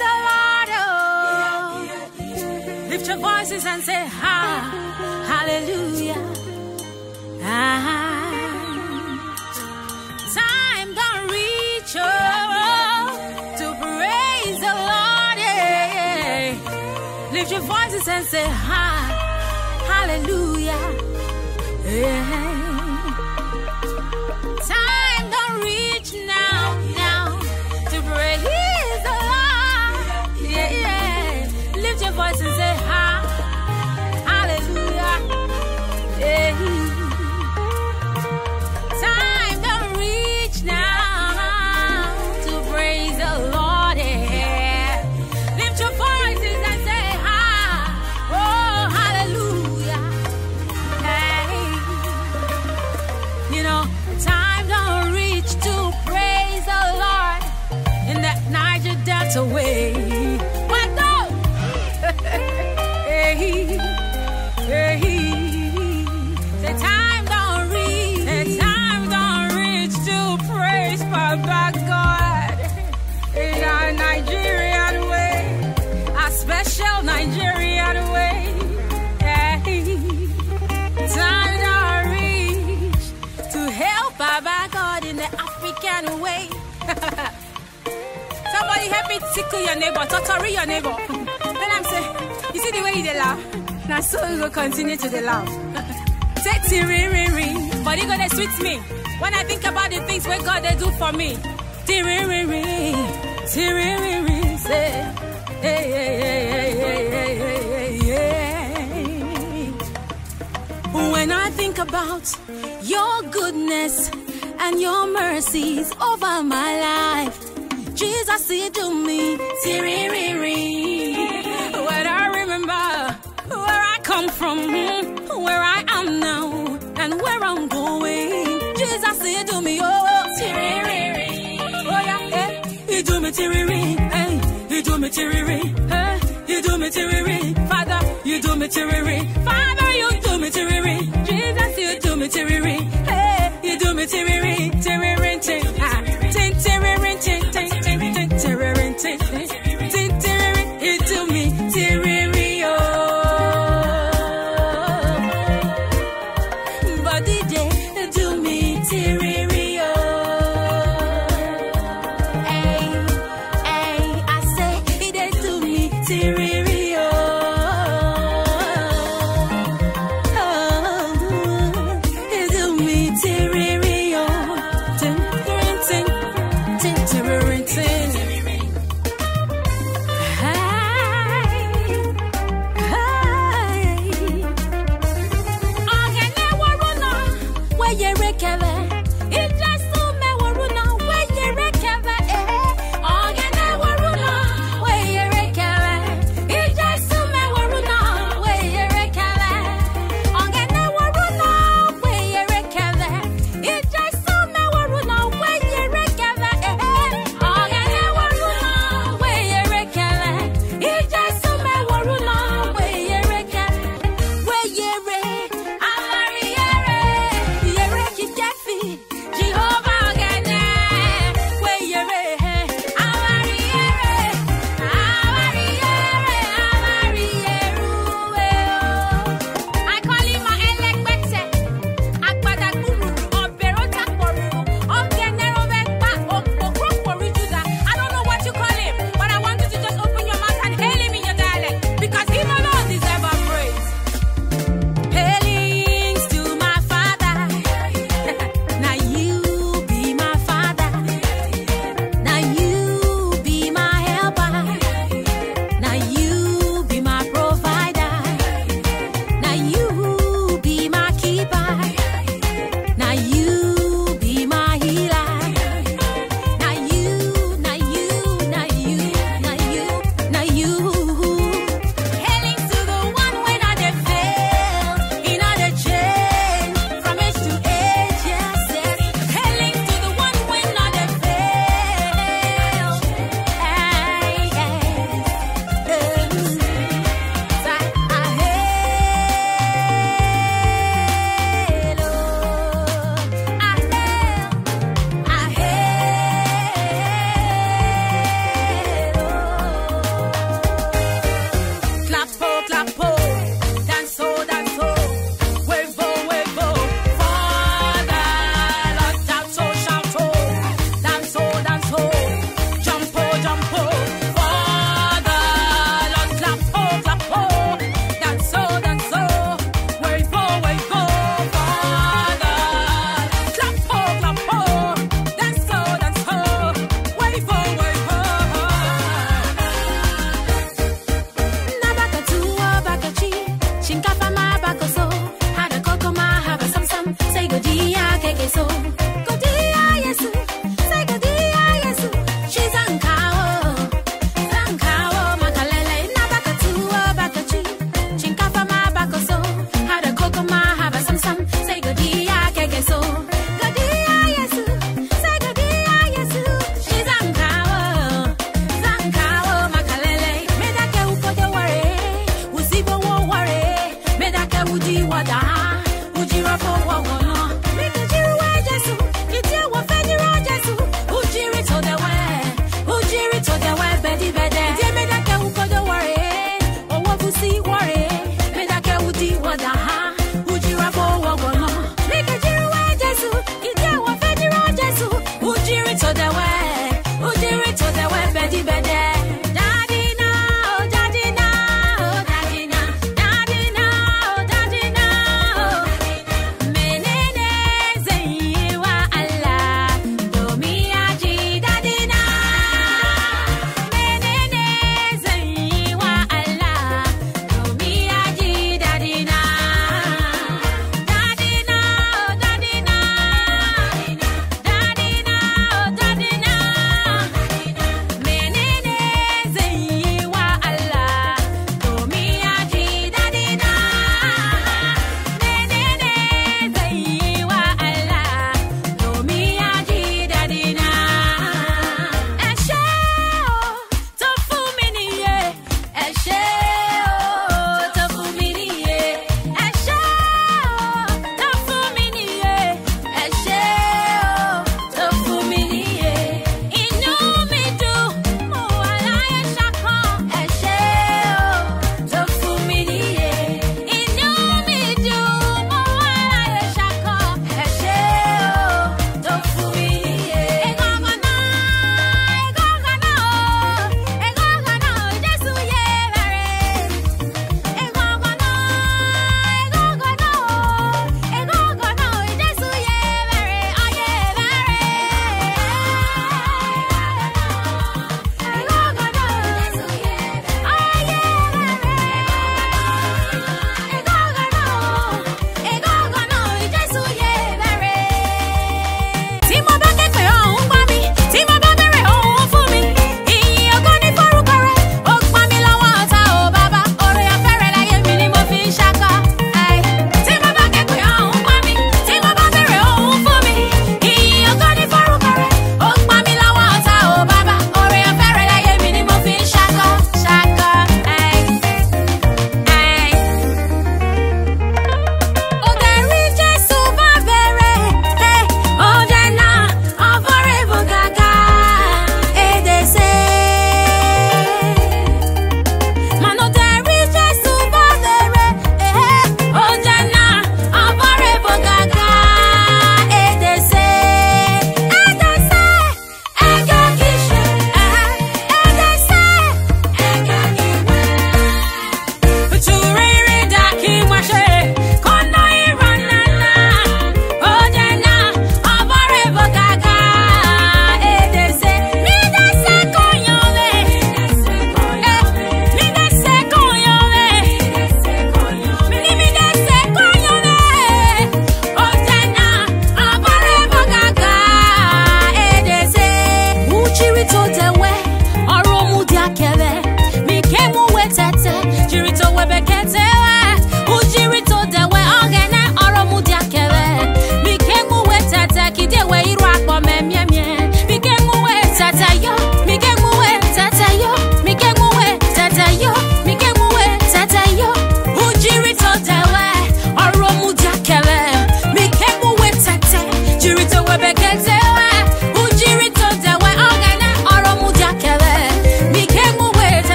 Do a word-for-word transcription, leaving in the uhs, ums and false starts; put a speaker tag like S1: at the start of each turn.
S1: the Lord. Oh, lift your voices and say, ha, hallelujah. Ah. Time don't reach oh, to praise the Lord. Yeah. Lift your voices and say, ha, hallelujah. Yeah. Time don't reach now, now to praise the Lord. Yeah, yeah. Lift your voice and say, ha, hallelujah. Yeah. Time don't reach now to praise the Lord. Yeah. Lift your voices and say, ha, oh, hallelujah. Hey. You know, time don't reach to praise the Lord in that Niger Delta way. But no! Hey, hey, the time don't reach, the time don't reach to praise Papa God in our Nigerian way, our special Nigerian way. Hey, time don't reach to help Baba God in the African way. Somebody help me tickle your neighbor, torture your neighbor. Then I'm saying, you see the way you laugh? Now so we will continue to the laugh. Say tiriri, but you gonna sweet me when I think about the things where God they do for me. Tiriri, tiriri, say, hey, hey, hey, hey, hey, hey, hey. When I think about your goodness and your mercies over my life, Jesus said to me, tiriri. When I remember where I come from, where I am now, and where I'm going, Jesus said to me, oh, tiriri. Oh yeah, eh, he do me tiriri, eh, he do me tiriri, eh, he do me tiriri. Father, you do me tiriri. Father, you do me tiriri. Jesus, you do me tiriri, eh, you do me tiriri, tiriri, tin, ah, tin, tiriri, tin, tin, tin, tin, tiriri, tin, tin, tiriri, you do me tiriri, oh. Body day, do me tiriri, oh. Hey, hey, I say, it do me tiriri.